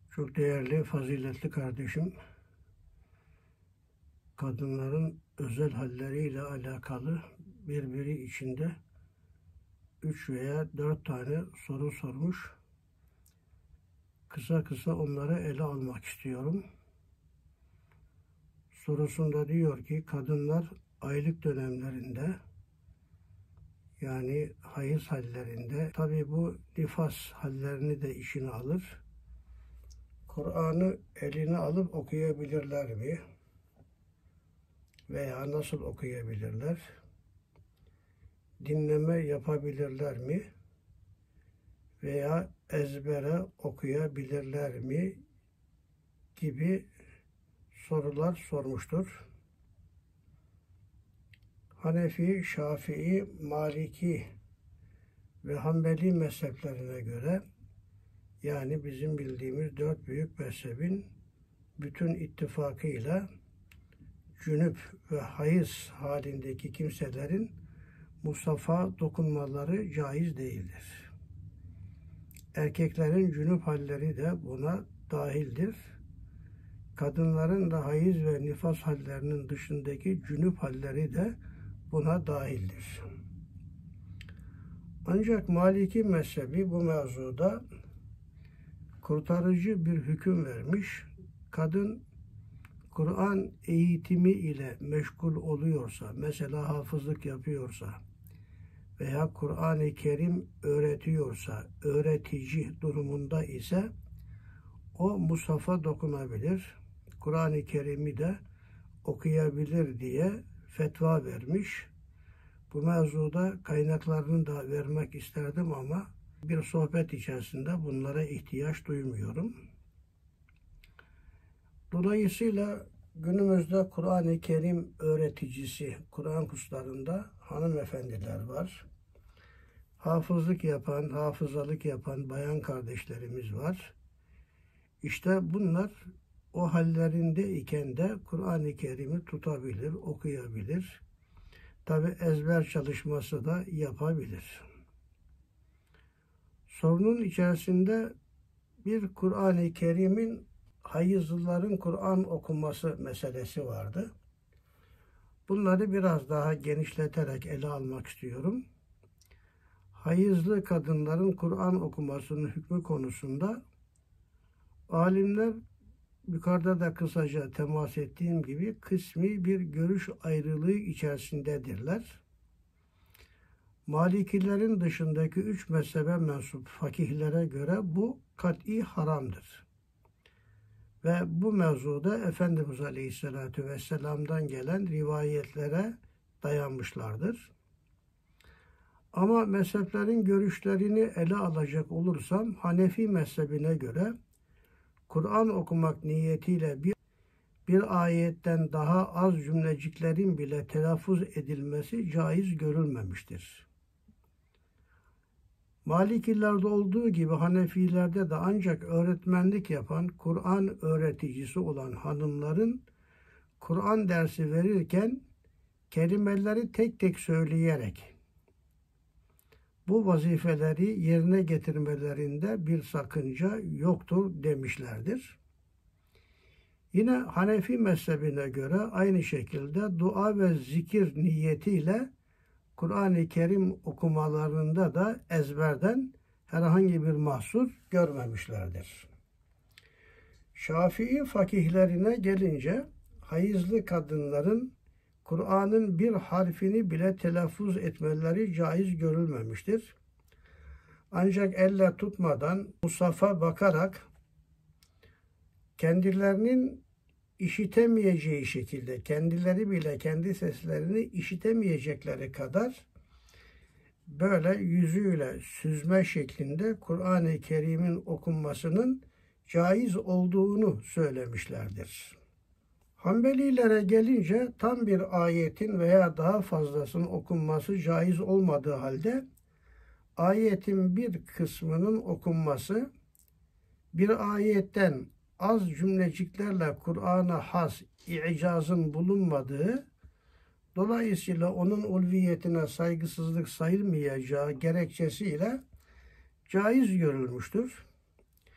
Çok değerli, faziletli kardeşim, kadınların özel halleriyle alakalı birbiri içinde 3 veya 4 tane soru sormuş. Kısa kısa onları ele almak istiyorum. Sorusunda diyor ki, kadınlar aylık dönemlerinde, yani hayız hallerinde, tabi bu nifas hallerini de işine alır. Kur'an'ı eline alıp okuyabilirler mi? Veya nasıl okuyabilirler? Dinleme yapabilirler mi? Veya ezbere okuyabilirler mi? Gibi sorular sormuştur. Hanefi, Şafii, Maliki ve Hanbeli mezheplerine göre, yani bizim bildiğimiz 4 büyük mezhebin bütün ittifakıyla cünüp ve hayız halindeki kimselerin mushafa dokunmaları caiz değildir. Erkeklerin cünüp halleri de buna dahildir. Kadınların da hayız ve nifas hallerinin dışındaki cünüp halleri de buna dahildir. Ancak Maliki mezhebi bu mevzuda kurtarıcı bir hüküm vermiş. Kadın Kur'an eğitimi ile meşgul oluyorsa, mesela hafızlık yapıyorsa veya Kur'an-ı Kerim öğretiyorsa, öğretici durumunda ise o mushafa dokunabilir, Kur'an-ı Kerim'i de okuyabilir diye fetva vermiş. Bu mevzuda kaynaklarını da vermek isterdim ama bir sohbet içerisinde bunlara ihtiyaç duymuyorum. Dolayısıyla günümüzde Kur'an-ı Kerim öğreticisi, Kur'an kurslarında hanımefendiler var. Hafızlık yapan, hafızalık yapan bayan kardeşlerimiz var. İşte bunlar o hallerindeyken de Kur'an-ı Kerim'i tutabilir, okuyabilir. Tabi ezber çalışması da yapabilir. Sorunun içerisinde bir Kur'an-ı Kerim'in hayızlıların Kur'an okuması meselesi vardı. Bunları biraz daha genişleterek ele almak istiyorum. Hayızlı kadınların Kur'an okumasının hükmü konusunda alimler, yukarıda da kısaca temas ettiğim gibi, kısmi bir görüş ayrılığı içerisindedirler. Malikilerin dışındaki 3 mezhebe mensup fakihlere göre bu kat'i haramdır. Ve bu mevzuda Efendimiz Aleyhisselatü Vesselam'dan gelen rivayetlere dayanmışlardır. Ama mezheplerin görüşlerini ele alacak olursam, Hanefi mezhebine göre Kur'an okumak niyetiyle bir ayetten daha az cümleciklerin bile telaffuz edilmesi caiz görülmemiştir. Malikilerde olduğu gibi Hanefilerde de ancak öğretmenlik yapan, Kur'an öğreticisi olan hanımların Kur'an dersi verirken kelimeleri tek tek söyleyerek bu vazifeleri yerine getirmelerinde bir sakınca yoktur demişlerdir. Yine Hanefi mezhebine göre aynı şekilde dua ve zikir niyetiyle Kur'an-ı Kerim okumalarında da ezberden herhangi bir mahsur görmemişlerdir. Şafii fakihlerine gelince hayızlı kadınların Kur'an'ın bir harfini bile telaffuz etmeleri caiz görülmemiştir. Ancak elle tutmadan mushafa bakarak kendilerinin işitemeyeceği şekilde, kendileri bile kendi seslerini işitemeyecekleri kadar böyle yüzüyle süzme şeklinde Kur'an-ı Kerim'in okunmasının caiz olduğunu söylemişlerdir. Hanbelilere gelince tam bir ayetin veya daha fazlasının okunması caiz olmadığı halde ayetin bir kısmının okunması, bir ayetten az cümleciklerle Kur'an'a has i'cazın bulunmadığı, dolayısıyla onun ulviyetine saygısızlık sayılmayacağı gerekçesiyle caiz görülmüştür.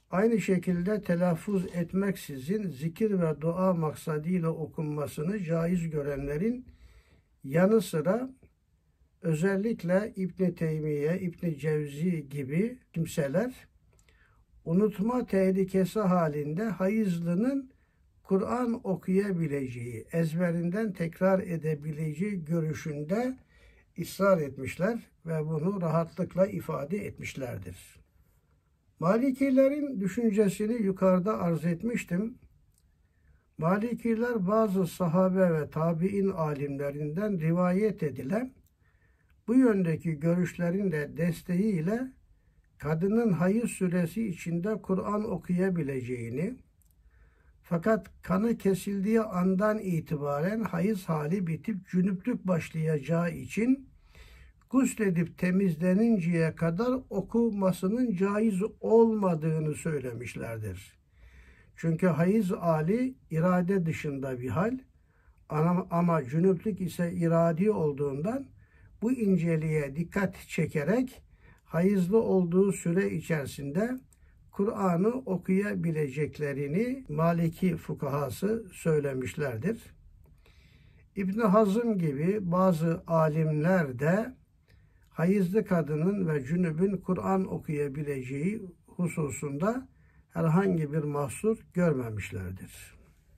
Aynı şekilde telaffuz etmeksizin zikir ve dua maksadıyla okunmasını caiz görenlerin yanı sıra özellikle İbn Teymiye, İbn Cevzi gibi kimseler unutma tehlikesi halinde hayızlının Kur'an okuyabileceği, ezberinden tekrar edebileceği görüşünde ısrar etmişler ve bunu rahatlıkla ifade etmişlerdir. Malikilerin düşüncesini yukarıda arz etmiştim. Malikiler bazı sahabe ve tabi'in alimlerinden rivayet edilen bu yöndeki görüşlerin de desteğiyle kadının hayız süresi içinde Kur'an okuyabileceğini, fakat kanı kesildiği andan itibaren hayız hali bitip cünüplük başlayacağı için gusledip temizleninceye kadar okumasının caiz olmadığını söylemişlerdir. Çünkü hayız hali irade dışında bir hal ama cünüplük ise iradi olduğundan bu inceliğe dikkat çekerek hayızlı olduğu süre içerisinde Kur'an'ı okuyabileceklerini Maliki fukahası söylemişlerdir. İbn Hazm gibi bazı alimler de hayızlı kadının ve cünübün Kur'an okuyabileceği hususunda herhangi bir mahsur görmemişlerdir.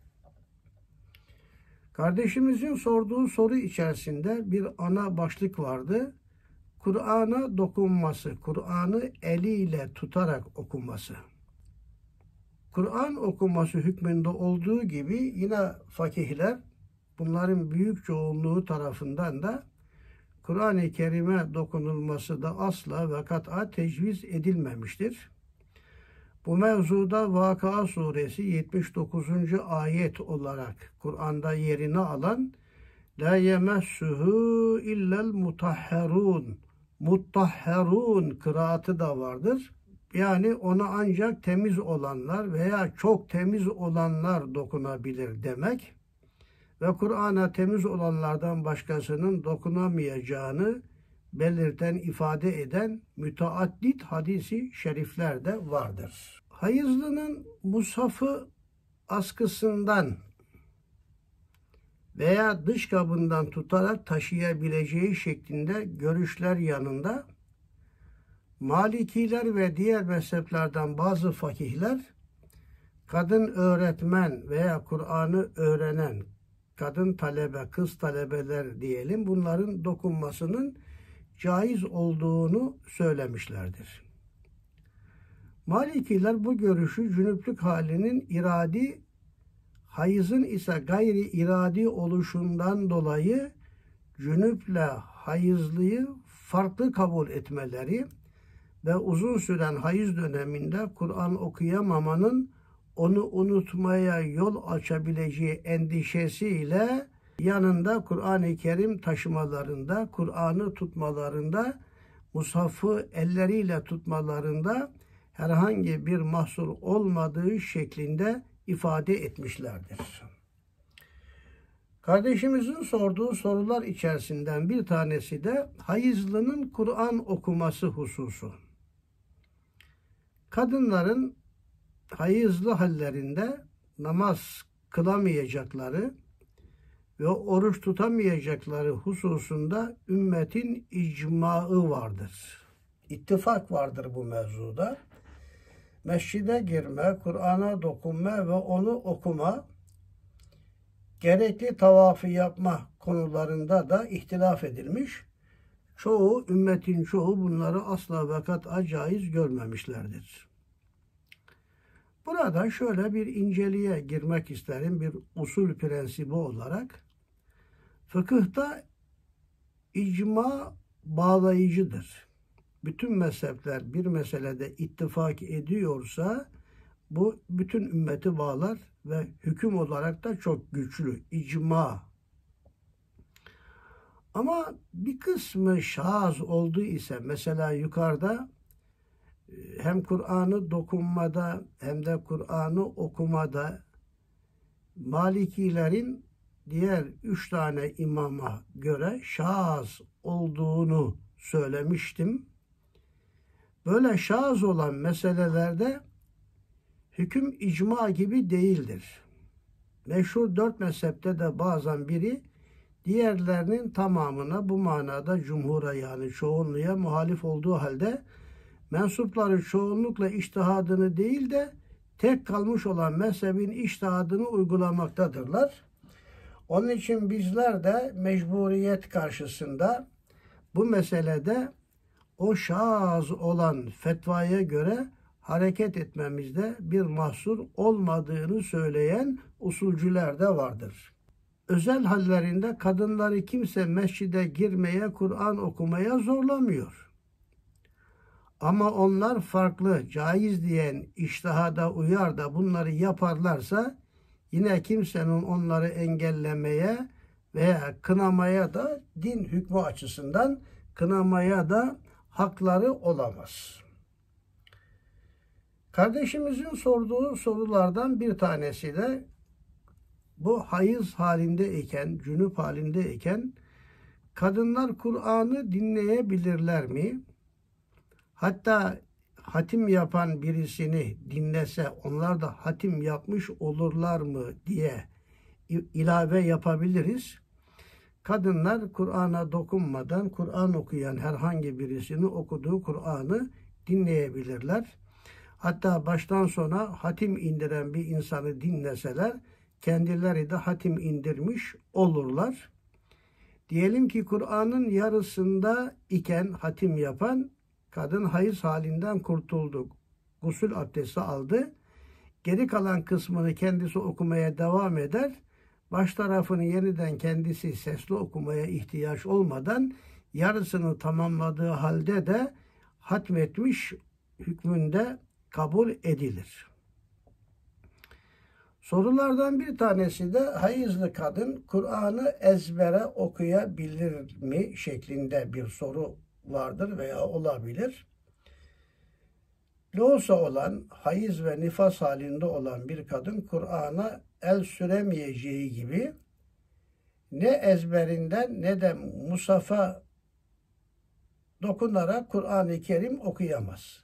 Kardeşimizin sorduğu soru içerisinde bir ana başlık vardı. Kur'an'a dokunması, Kur'an'ı eliyle tutarak okuması. Kur'an okuması hükmünde olduğu gibi yine fakihler, bunların büyük çoğunluğu tarafından da Kur'an-ı Kerim'e dokunulması da asla ve kat'a tecviz edilmemiştir. Bu mevzuda Vakıa Suresi 79. ayet olarak Kur'an'da yerini alan La yemessuhu illel mutahherun, mutahherun kıraatı da vardır. Yani ona ancak temiz olanlar veya çok temiz olanlar dokunabilir demek. Ve Kur'an'a temiz olanlardan başkasının dokunamayacağını belirten, ifade eden müteaddit hadisi şerifler de vardır. Hayızlının mushafı askısından veya dış kabından tutarak taşıyabileceği şeklinde görüşler yanında Malikiler ve diğer mezheplerden bazı fakihler kadın öğretmen veya Kur'an'ı öğrenen kadın talebe, kız talebeler diyelim, bunların dokunmasının caiz olduğunu söylemişlerdir. Malikiler bu görüşü cünüplük halinin iradi, hayızın ise gayri iradi oluşundan dolayı cünüple hayızlıyı farklı kabul etmeleri ve uzun süren hayız döneminde Kur'an okuyamamanın onu unutmaya yol açabileceği endişesiyle yanında Kur'an-ı Kerim taşımalarında, Kur'an'ı tutmalarında, mushafı elleriyle tutmalarında herhangi bir mahsur olmadığı şeklinde ifade etmişlerdir. Kardeşimizin sorduğu sorular içerisinden bir tanesi de hayızlının Kur'an okuması hususu. Kadınların hayızlı hallerinde namaz kılamayacakları ve oruç tutamayacakları hususunda ümmetin icmaı vardır. İttifak vardır bu mevzuda. Mescide girme, Kur'an'a dokunma ve onu okuma, gerekli tavafı yapma konularında da ihtilaf edilmiş. Ümmetin çoğu bunları asla ve kat'a caiz görmemişlerdir. Burada şöyle bir inceliğe girmek isterim bir usul prensibi olarak. Fıkıhta icma bağlayıcıdır. Bütün mezhepler bir meselede ittifak ediyorsa bu bütün ümmeti bağlar ve hüküm olarak da çok güçlü icma. Ama bir kısmı şaz olduğu ise mesela yukarıda hem Kur'an'ı dokunmada hem de Kur'an'ı okumada Malikilerin diğer 3 tane imama göre şaz olduğunu söylemiştim. Böyle şaz olan meselelerde hüküm icma gibi değildir. Meşhur 4 mezhepte de bazen biri diğerlerinin tamamına bu manada cumhura yani çoğunluğa muhalif olduğu halde mensupları çoğunlukla içtihadını değil de tek kalmış olan mezhebin içtihadını uygulamaktadırlar. Onun için bizler de mecburiyet karşısında bu meselede o şaz olan fetvaya göre hareket etmemizde bir mahsur olmadığını söyleyen usulcüler de vardır. Özel hallerinde kadınları kimse mescide girmeye, Kur'an okumaya zorlamıyor. Ama onlar farklı, caiz diyen içtihada uyar da bunları yaparlarsa yine kimsenin onları engellemeye veya kınamaya da din hükmü açısından kınamaya da hakları olamaz. Kardeşimizin sorduğu sorulardan bir tanesi de bu hayız halindeyken, cünüp halindeyken kadınlar Kur'an'ı dinleyebilirler mi? Hatta hatim yapan birisini dinlese onlar da hatim yapmış olurlar mı diye ilave yapabiliriz. Kadınlar Kur'an'a dokunmadan Kur'an okuyan herhangi birisini okuduğu Kur'an'ı dinleyebilirler. Hatta baştan sona hatim indiren bir insanı dinleseler kendileri de hatim indirmiş olurlar. Diyelim ki Kur'an'ın yarısında iken hatim yapan kadın hayız halinden kurtuldu. Gusül abdesti aldı. Geri kalan kısmını kendisi okumaya devam eder. Baş tarafını yeniden kendisi sesli okumaya ihtiyaç olmadan yarısını tamamladığı halde de hatmetmiş hükmünde kabul edilir. Sorulardan bir tanesi de hayızlı kadın Kur'an'ı ezbere okuyabilir mi şeklinde bir soru vardır veya olabilir. Loğusa olan, hayız ve nifas halinde olan bir kadın Kur'an'a el süremeyeceği gibi ne ezberinden ne de mushafa dokunarak Kur'an-ı Kerim okuyamaz.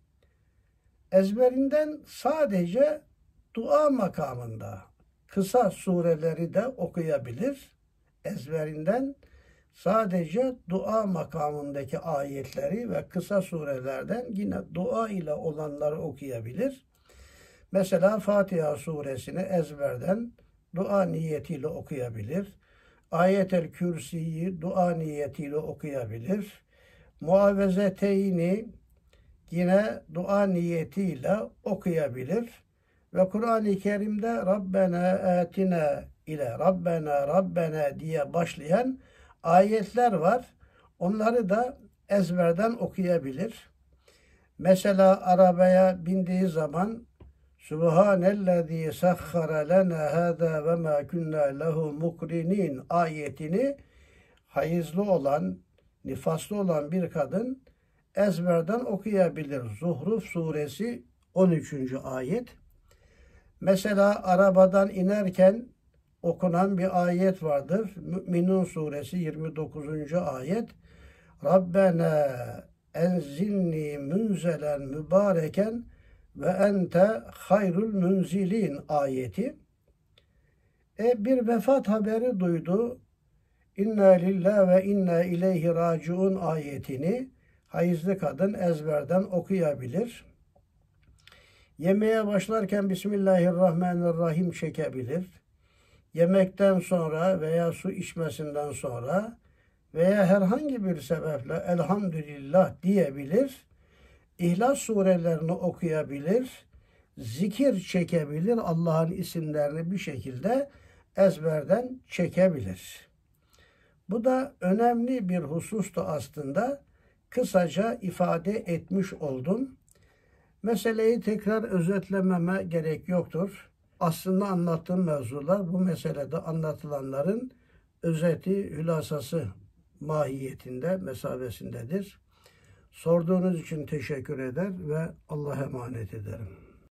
Ezberinden sadece dua makamında kısa sureleri de okuyabilir. Ezberinden sadece dua makamındaki ayetleri ve kısa surelerden yine dua ile olanları okuyabilir. Mesela Fatiha suresini ezberden dua niyetiyle okuyabilir. Ayet-el Kürsi'yi dua niyetiyle okuyabilir. Muavvezeteyni yine dua niyetiyle okuyabilir. Ve Kur'an-ı Kerim'de Rabbena atina ile Rabbena diye başlayan ayetler var. Onları da ezberden okuyabilir. Mesela arabaya bindiği zaman Subhanellezî sahhara lena hâzâ ve mâ kunnâ lehu mukrinin ayetini hayızlı olan, nifaslı olan bir kadın ezberden okuyabilir. Zuhruf suresi 13. ayet. Mesela arabadan inerken okunan bir ayet vardır. Mü'minun suresi 29. ayet. Rabbena enzilni münzelen mübareken ve ente hayrul münzilin ayeti. Bir vefat haberi duydu. İnna lillahi ve inna ileyhi raciun ayetini hayızlı kadın ezberden okuyabilir. Yemeğe başlarken Bismillahirrahmanirrahim çekebilir. Yemekten sonra veya su içmesinden sonra veya herhangi bir sebeple elhamdülillah diyebilir. İhlas surelerini okuyabilir. Zikir çekebilir. Allah'ın isimlerini bir şekilde ezberden çekebilir. Bu da önemli bir husustu aslında. Kısaca ifade etmiş oldum. Meseleyi tekrar özetlememe gerek yoktur. Aslında anlattığım mevzular bu meselede anlatılanların özeti, hülasası mahiyetinde, mesabesindedir. Sorduğunuz için teşekkür eder ve Allah'a emanet ederim.